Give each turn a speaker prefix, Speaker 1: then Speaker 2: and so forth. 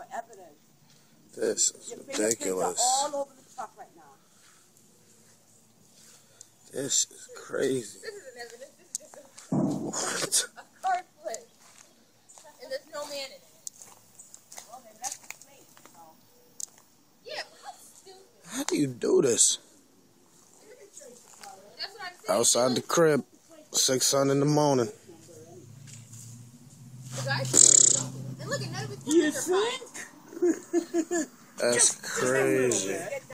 Speaker 1: with evidence.
Speaker 2: This is
Speaker 1: Your
Speaker 2: ridiculous.
Speaker 1: fingerprints are all over the truck right now.
Speaker 2: This is crazy.
Speaker 3: This isn't evidence. This is just
Speaker 2: What?
Speaker 3: a car flip. And there's no man in it.
Speaker 1: Well, they left the plate, so.
Speaker 3: Yeah, but how stupid.
Speaker 2: How do you do this?
Speaker 3: That's what I'm saying.
Speaker 2: Outside the crib, 6 in the morning.
Speaker 3: The guy, and look at none of his
Speaker 1: You think?
Speaker 2: That's crazy.